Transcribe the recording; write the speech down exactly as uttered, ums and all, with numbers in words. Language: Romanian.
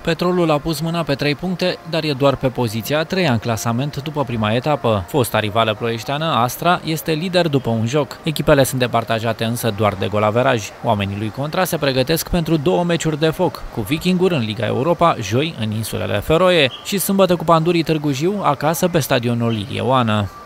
Petrolul a pus mâna pe trei puncte, dar e doar pe poziția a treia în clasament după prima etapă. Fosta rivală ploieșteană, Astra, este lider după un joc. Echipele sunt departajate însă doar de golaveraj. Oamenii lui Contra se pregătesc pentru două meciuri de foc, cu Vikinguri în Liga Europa, joi în insulele Feroe și sâmbătă cu Pandurii Târgu Jiu, acasă pe stadionul Ilie Oană.